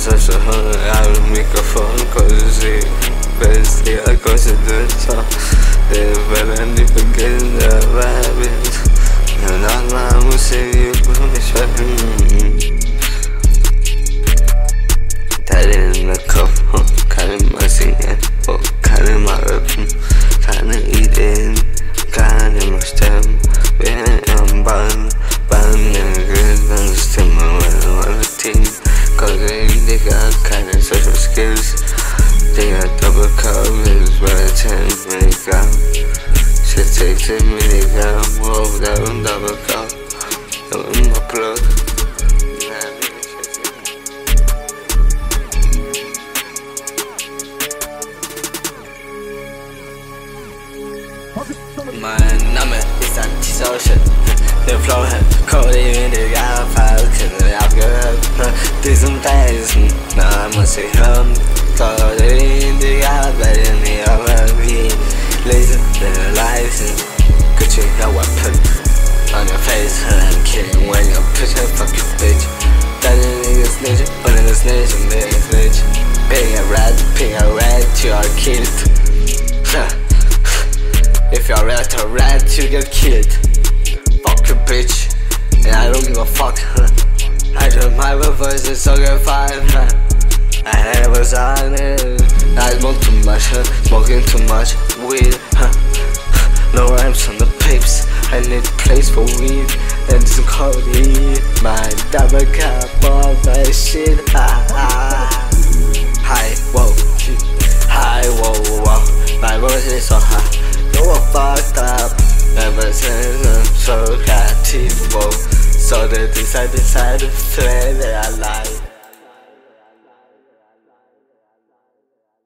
这时候拿着麦克风，口水被洗了，口水的唱，对，本来你不跟着外边，那那不是也不会说，带领了口风，看你妈心眼，我看你妈耳风，看你一点，看你妈心，别让班那个当什么我听。Cause they got kind of social skills. They got double covers, but I tend to make out. Shit takes a minute, I'm over down double cup. I'm my plug. My number is antisocial. The flow had cold in the guy, fucking up good. This some days, now I must say home. Cold in the guy, but in the other laser the license. Good you got weapon on your face, and killing when you push a fucking bitch. That nigga's nature, but in this nation, nigga's nature. Ping a red to your kid. If you're rat, you get killed. Fuck your bitch, and I don't give a fuck. I just my voice is so good fine. I never on it. I smoke too much, smoking too much weed. No rhymes on the papes. I need a place for weed and some codeine. My double cup of my shit. Hi, whoa, hi, whoa, whoa. My voice is so high. No, I fucked up. Ever since I'm so creative, so they decided to play that